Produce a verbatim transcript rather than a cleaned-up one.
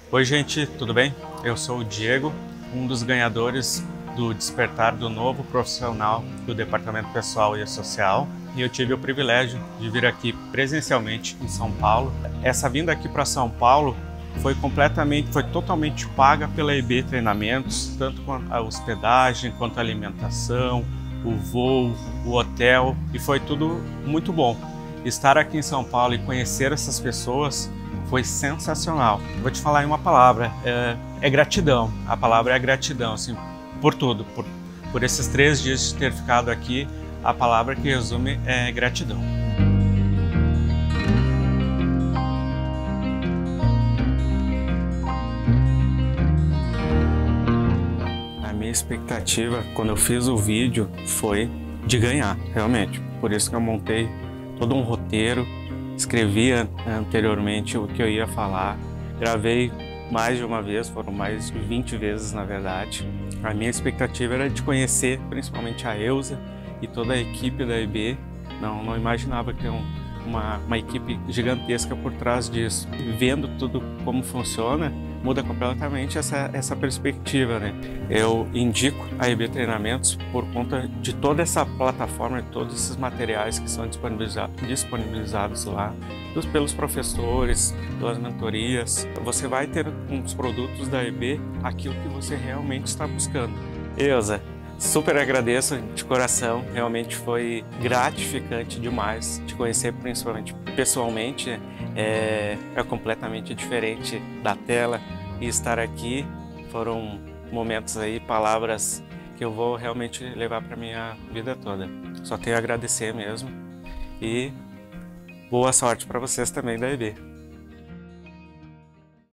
Oi gente, tudo bem? Eu sou o Diego, um dos ganhadores do Despertar do Novo Profissional do Departamento Pessoal e Social, e eu tive o privilégio de vir aqui presencialmente em São Paulo. Essa vinda aqui para São Paulo foi completamente, foi totalmente paga pela E B Treinamentos, tanto quanto a hospedagem, quanto a alimentação, o voo, o hotel, e foi tudo muito bom. Estar aqui em São Paulo e conhecer essas pessoas foi sensacional. Vou te falar em uma palavra, é, é gratidão. A palavra é gratidão, assim, por tudo, por, por esses três dias de ter ficado aqui. A palavra que resume é gratidão. A minha expectativa, quando eu fiz o vídeo, foi de ganhar, realmente. Por isso que eu montei todo um roteiro, escrevi anteriormente o que eu ia falar, gravei mais de uma vez, foram mais de vinte vezes na verdade. A minha expectativa era de conhecer principalmente a Elza e toda a equipe da E B. Não, não imaginava que tem um, uma, uma equipe gigantesca por trás disso. E vendo tudo como funciona, muda completamente essa, essa perspectiva, né? Eu indico a E B Treinamentos por conta de toda essa plataforma, de todos esses materiais que são disponibilizados, disponibilizados lá, dos, pelos professores, pelas mentorias. Você vai ter com os produtos da E B aquilo que você realmente está buscando. Elza, super agradeço de coração, realmente foi gratificante demais te conhecer, principalmente pessoalmente. É, é completamente diferente da tela, e estar aqui foram momentos aí, palavras que eu vou realmente levar para minha vida toda. Só tenho a agradecer mesmo e boa sorte para vocês também da E B.